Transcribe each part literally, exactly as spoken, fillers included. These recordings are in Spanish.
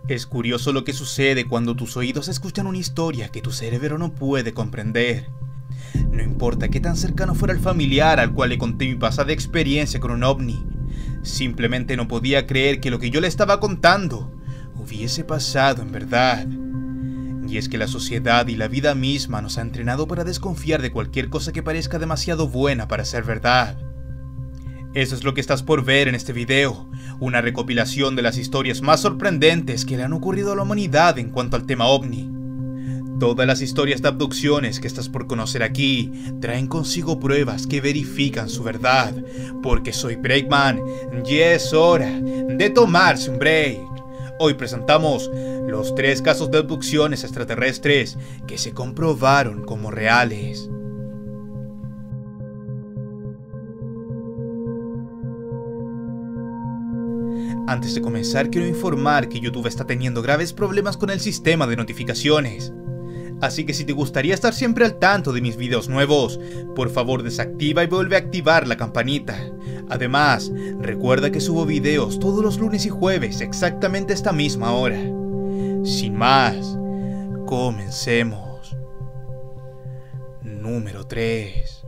Es curioso lo que sucede cuando tus oídos escuchan una historia que tu cerebro no puede comprender. No importa qué tan cercano fuera el familiar al cual le conté mi pasada experiencia con un ovni, simplemente no podía creer que lo que yo le estaba contando hubiese pasado en verdad. Y es que la sociedad y la vida misma nos ha entrenado para desconfiar de cualquier cosa que parezca demasiado buena para ser verdad. Eso es lo que estás por ver en este video, una recopilación de las historias más sorprendentes que le han ocurrido a la humanidad en cuanto al tema ovni. Todas las historias de abducciones que estás por conocer aquí traen consigo pruebas que verifican su verdad, porque soy Breakman y es hora de tomarse un break. Hoy presentamos los tres casos de abducciones extraterrestres que se comprobaron como reales. Antes de comenzar, quiero informar que YouTube está teniendo graves problemas con el sistema de notificaciones. Así que si te gustaría estar siempre al tanto de mis videos nuevos, por favor desactiva y vuelve a activar la campanita. Además, recuerda que subo videos todos los lunes y jueves exactamente a esta misma hora. Sin más, comencemos. Número tres.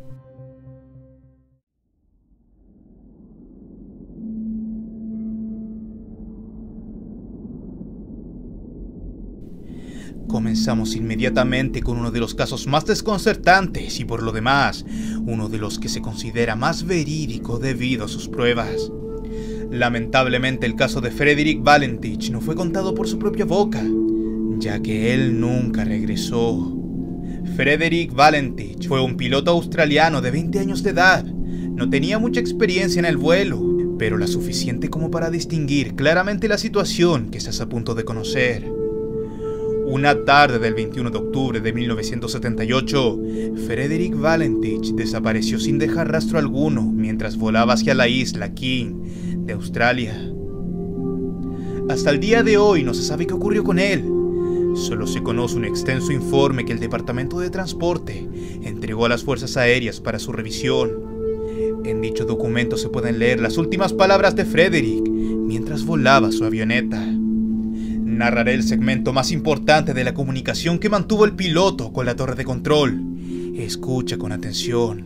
Comenzamos inmediatamente con uno de los casos más desconcertantes y por lo demás, uno de los que se considera más verídico debido a sus pruebas. Lamentablemente el caso de Frederick Valentich no fue contado por su propia boca, ya que él nunca regresó. Frederick Valentich fue un piloto australiano de veinte años de edad. No tenía mucha experiencia en el vuelo, pero la suficiente como para distinguir claramente la situación que estás a punto de conocer. Una tarde del veintiuno de octubre de mil novecientos setenta y ocho, Frederick Valentich desapareció sin dejar rastro alguno mientras volaba hacia la isla King de Australia. Hasta el día de hoy no se sabe qué ocurrió con él. Solo se conoce un extenso informe que el Departamento de Transporte entregó a las Fuerzas Aéreas para su revisión. En dicho documento se pueden leer las últimas palabras de Frederick mientras volaba su avioneta. Narraré el segmento más importante de la comunicación que mantuvo el piloto con la torre de control. Escucha con atención.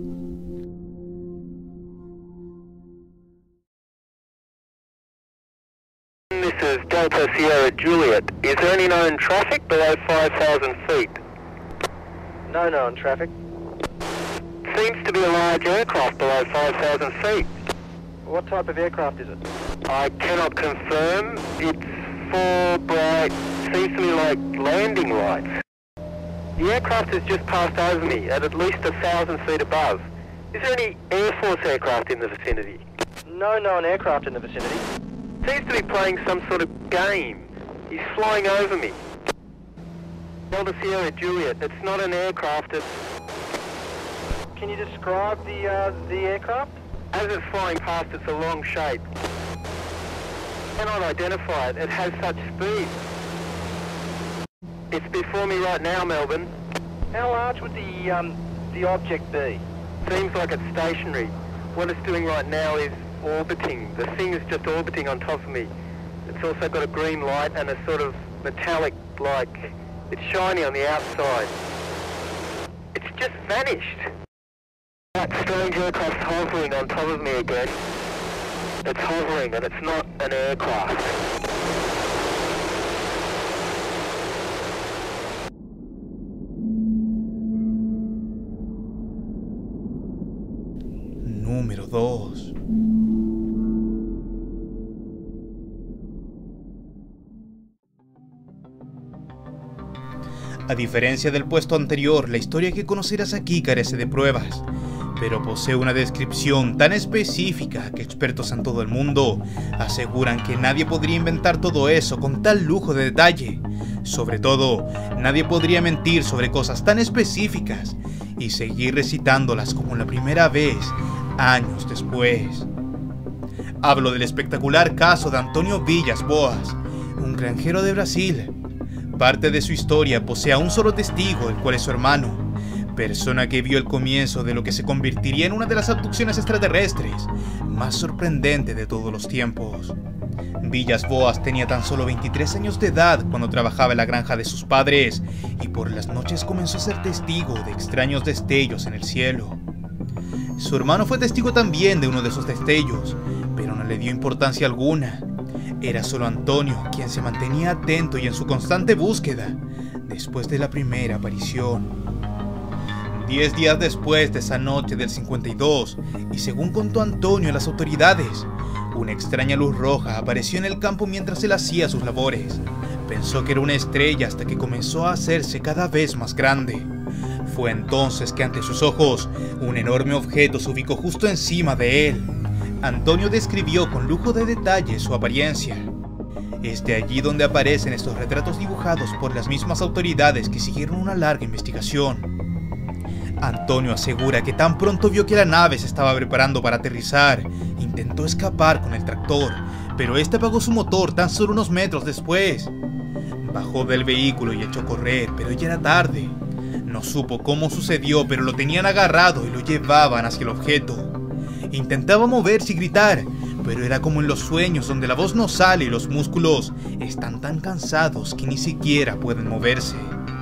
This is Delta Sierra Juliet. Is there any known traffic below five thousand feet? No known traffic. Seems to be a large aircraft below five thousand feet. What type of aircraft is it? I cannot confirm. It's four bright, seems to me like landing lights. The aircraft has just passed over me at at least a thousand feet above. Is there any Air Force aircraft in the vicinity? No known aircraft in the vicinity. Seems to be playing some sort of game. He's flying over me. Delta Sierra Juliet, it's not an aircraft, it's... Can you describe the, uh, the aircraft? As it's flying past, it's a long shape. I cannot identify it. It has such speed. It's before me right now, Melbourne. How large would the um, the object be? Seems like it's stationary. What it's doing right now is orbiting. The thing is just orbiting on top of me. It's also got a green light and a sort of metallic, like, it's shiny on the outside. It's just vanished. That strange aircraft's hovering on top of me again. It's hovering and it's not an aircraft. Número dos. A diferencia del puesto anterior, la historia que conocerás aquí carece de pruebas, pero posee una descripción tan específica que expertos en todo el mundo aseguran que nadie podría inventar todo eso con tal lujo de detalle. Sobre todo, nadie podría mentir sobre cosas tan específicas y seguir recitándolas como la primera vez, años después. Hablo del espectacular caso de Antonio Villas Boas, un granjero de Brasil. Parte de su historia posee a un solo testigo, el cual es su hermano, persona que vio el comienzo de lo que se convertiría en una de las abducciones extraterrestres más sorprendentes de todos los tiempos. Villas-Boas tenía tan solo veintitrés años de edad cuando trabajaba en la granja de sus padres y por las noches comenzó a ser testigo de extraños destellos en el cielo. Su hermano fue testigo también de uno de esos destellos, pero no le dio importancia alguna. Era solo Antonio quien se mantenía atento y en su constante búsqueda después de la primera aparición. Diez días después de esa noche del cincuenta y dos, y según contó Antonio a las autoridades, una extraña luz roja apareció en el campo mientras él hacía sus labores. Pensó que era una estrella hasta que comenzó a hacerse cada vez más grande. Fue entonces que ante sus ojos, un enorme objeto se ubicó justo encima de él. Antonio describió con lujo de detalle su apariencia. Es de allí donde aparecen estos retratos dibujados por las mismas autoridades que siguieron una larga investigación. Antonio asegura que tan pronto vio que la nave se estaba preparando para aterrizar, intentó escapar con el tractor, pero este apagó su motor tan solo unos metros después. Bajó del vehículo y echó a correr, pero ya era tarde. No supo cómo sucedió, pero lo tenían agarrado y lo llevaban hacia el objeto. Intentaba moverse y gritar, pero era como en los sueños donde la voz no sale y los músculos están tan cansados que ni siquiera pueden moverse.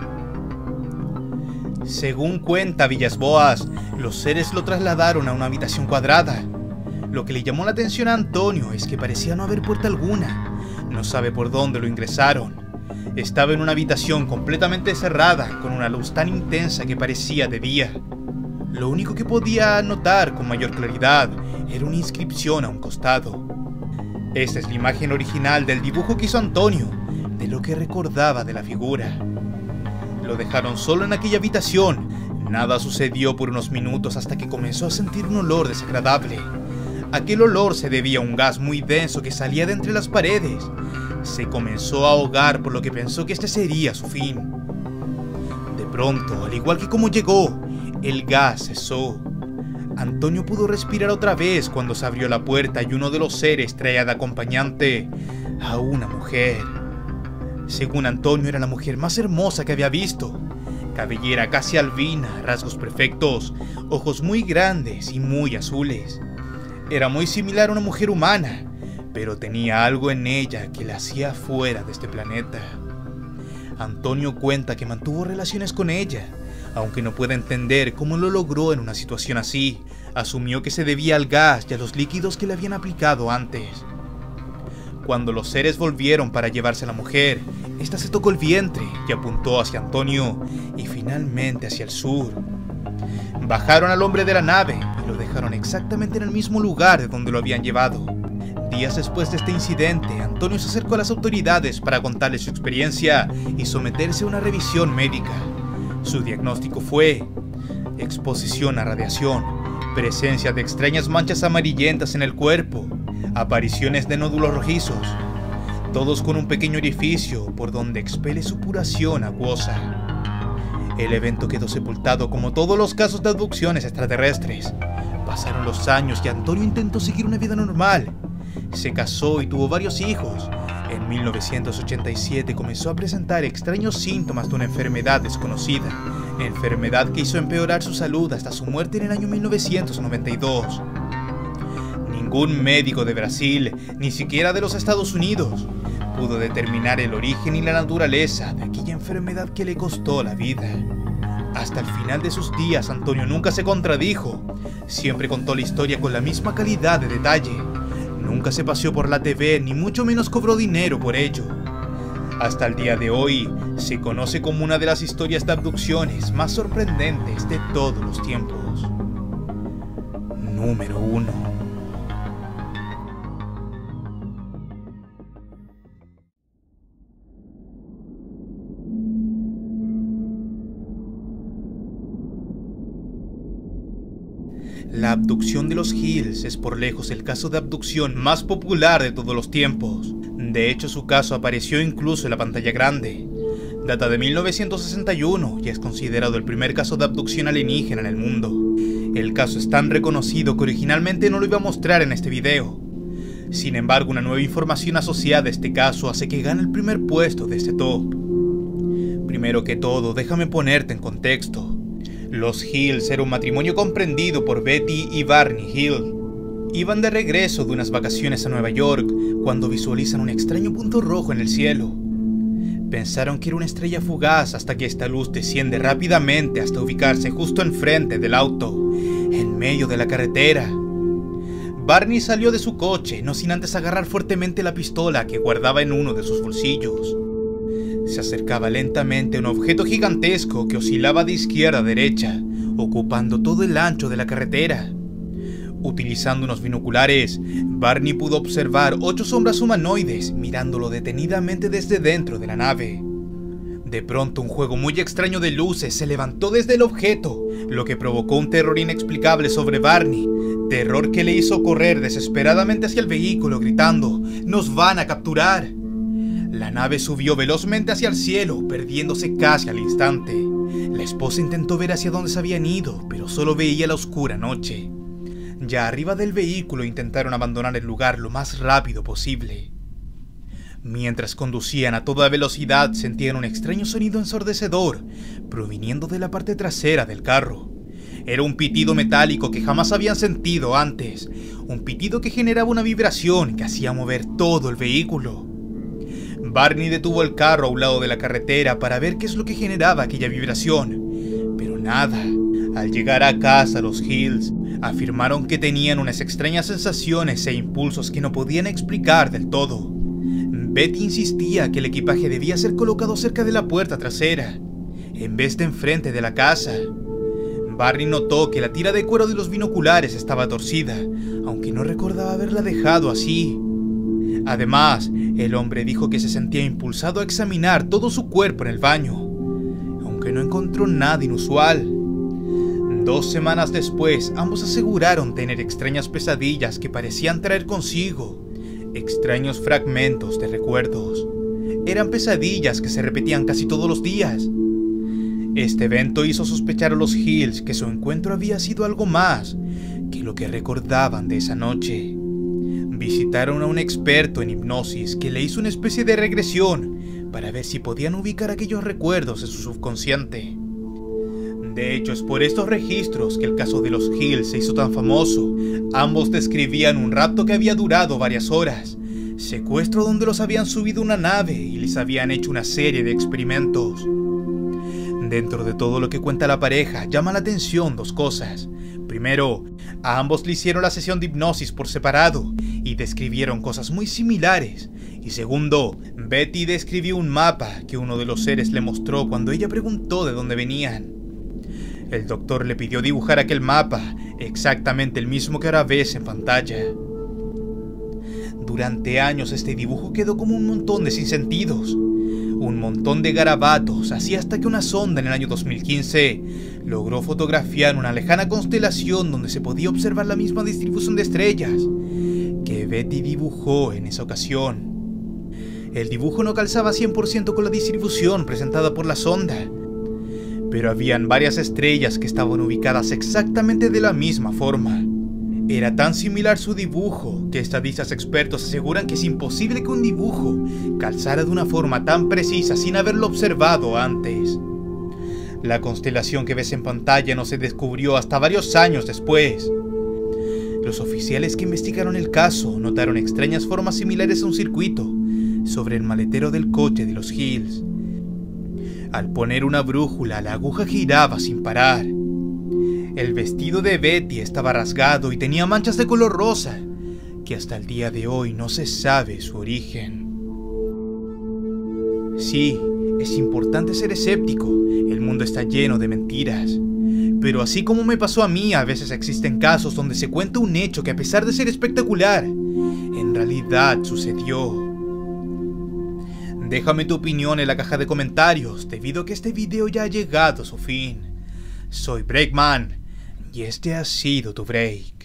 Según cuenta Villas-Boas, los seres lo trasladaron a una habitación cuadrada. Lo que le llamó la atención a Antonio es que parecía no haber puerta alguna. No sabe por dónde lo ingresaron. Estaba en una habitación completamente cerrada, con una luz tan intensa que parecía de día. Lo único que podía notar con mayor claridad era una inscripción a un costado. Esta es la imagen original del dibujo que hizo Antonio, de lo que recordaba de la figura. Lo dejaron solo en aquella habitación. Nada sucedió por unos minutos hasta que comenzó a sentir un olor desagradable. Aquel olor se debía a un gas muy denso que salía de entre las paredes. Se comenzó a ahogar, por lo que pensó que este sería su fin. De pronto, al igual que como llegó, el gas cesó. Antonio pudo respirar otra vez cuando se abrió la puerta y uno de los seres traía de acompañante a una mujer. Según Antonio, era la mujer más hermosa que había visto. Cabellera casi albina, rasgos perfectos, ojos muy grandes y muy azules. Era muy similar a una mujer humana, pero tenía algo en ella que la hacía fuera de este planeta. Antonio cuenta que mantuvo relaciones con ella, aunque no puede entender cómo lo logró en una situación así. Asumió que se debía al gas y a los líquidos que le habían aplicado antes. Cuando los seres volvieron para llevarse a la mujer, esta se tocó el vientre y apuntó hacia Antonio y finalmente hacia el sur. Bajaron al hombre de la nave y lo dejaron exactamente en el mismo lugar de donde lo habían llevado. Días después de este incidente, Antonio se acercó a las autoridades para contarles su experiencia y someterse a una revisión médica. Su diagnóstico fue exposición a radiación, presencia de extrañas manchas amarillentas en el cuerpo, apariciones de nódulos rojizos, todos con un pequeño orificio por donde expele supuración acuosa. El evento quedó sepultado como todos los casos de abducciones extraterrestres. Pasaron los años y Antonio intentó seguir una vida normal. Se casó y tuvo varios hijos. En mil novecientos ochenta y siete comenzó a presentar extraños síntomas de una enfermedad desconocida, enfermedad que hizo empeorar su salud hasta su muerte en el año mil novecientos noventa y dos. Ningún médico de Brasil, ni siquiera de los Estados Unidos, pudo determinar el origen y la naturaleza de aquella enfermedad que le costó la vida. Hasta el final de sus días, Antonio nunca se contradijo. Siempre contó la historia con la misma calidad de detalle. Nunca se paseó por la T V, ni mucho menos cobró dinero por ello. Hasta el día de hoy, se conoce como una de las historias de abducciones más sorprendentes de todos los tiempos. Número uno. La abducción de los Hills es por lejos el caso de abducción más popular de todos los tiempos. De hecho, su caso apareció incluso en la pantalla grande. Data de mil novecientos sesenta y uno y es considerado el primer caso de abducción alienígena en el mundo. El caso es tan reconocido que originalmente no lo iba a mostrar en este video. Sin embargo, una nueva información asociada a este caso hace que gane el primer puesto de este top. Primero que todo, déjame ponerte en contexto. Los Hills era un matrimonio comprendido por Betty y Barney Hill. Iban de regreso de unas vacaciones a Nueva York cuando visualizan un extraño punto rojo en el cielo. Pensaron que era una estrella fugaz hasta que esta luz desciende rápidamente hasta ubicarse justo enfrente del auto, en medio de la carretera. Barney salió de su coche, no sin antes agarrar fuertemente la pistola que guardaba en uno de sus bolsillos. Se acercaba lentamente a un objeto gigantesco que oscilaba de izquierda a derecha, ocupando todo el ancho de la carretera. Utilizando unos binoculares, Barney pudo observar ocho sombras humanoides mirándolo detenidamente desde dentro de la nave. De pronto, un juego muy extraño de luces se levantó desde el objeto, lo que provocó un terror inexplicable sobre Barney, terror que le hizo correr desesperadamente hacia el vehículo gritando: ¡Nos van a capturar! La nave subió velozmente hacia el cielo, perdiéndose casi al instante. La esposa intentó ver hacia dónde se habían ido, pero solo veía la oscura noche. Ya arriba del vehículo intentaron abandonar el lugar lo más rápido posible. Mientras conducían a toda velocidad, sentían un extraño sonido ensordecedor, proviniendo de la parte trasera del carro. Era un pitido metálico que jamás habían sentido antes, un pitido que generaba una vibración que hacía mover todo el vehículo. Barney detuvo el carro a un lado de la carretera para ver qué es lo que generaba aquella vibración, pero nada. Al llegar a casa, los Hills afirmaron que tenían unas extrañas sensaciones e impulsos que no podían explicar del todo. Betty insistía que el equipaje debía ser colocado cerca de la puerta trasera, en vez de enfrente de la casa. Barney notó que la tira de cuero de los binoculares estaba torcida, aunque no recordaba haberla dejado así. Además, el hombre dijo que se sentía impulsado a examinar todo su cuerpo en el baño, aunque no encontró nada inusual. Dos semanas después, ambos aseguraron tener extrañas pesadillas que parecían traer consigo extraños fragmentos de recuerdos. Eran pesadillas que se repetían casi todos los días. Este evento hizo sospechar a los Hills que su encuentro había sido algo más que lo que recordaban de esa noche. Visitaron a un experto en hipnosis que le hizo una especie de regresión para ver si podían ubicar aquellos recuerdos en su subconsciente. De hecho, es por estos registros que el caso de los Hills se hizo tan famoso. Ambos describían un rapto que había durado varias horas, secuestro donde los habían subido a una nave y les habían hecho una serie de experimentos. Dentro de todo lo que cuenta la pareja, llama la atención dos cosas. Primero, a ambos le hicieron la sesión de hipnosis por separado y describieron cosas muy similares. Y segundo, Betty describió un mapa que uno de los seres le mostró cuando ella preguntó de dónde venían. El doctor le pidió dibujar aquel mapa, exactamente el mismo que ahora ves en pantalla. Durante años este dibujo quedó como un montón de sinsentidos, un montón de garabatos, así hasta que una sonda en el año dos mil quince logró fotografiar una lejana constelación donde se podía observar la misma distribución de estrellas que Betty dibujó en esa ocasión. El dibujo no calzaba cien por ciento con la distribución presentada por la sonda, pero habían varias estrellas que estaban ubicadas exactamente de la misma forma. Era tan similar su dibujo que estadistas expertos aseguran que es imposible que un dibujo calzara de una forma tan precisa sin haberlo observado antes. La constelación que ves en pantalla no se descubrió hasta varios años después. Los oficiales que investigaron el caso notaron extrañas formas similares a un circuito sobre el maletero del coche de los Hills. Al poner una brújula, la aguja giraba sin parar. El vestido de Betty estaba rasgado y tenía manchas de color rosa, que hasta el día de hoy no se sabe su origen. Sí, es importante ser escéptico, el mundo está lleno de mentiras. Pero así como me pasó a mí, a veces existen casos donde se cuenta un hecho que a pesar de ser espectacular, en realidad sucedió. Déjame tu opinión en la caja de comentarios, debido a que este video ya ha llegado a su fin. Soy Breakman, y este ha sido tu break.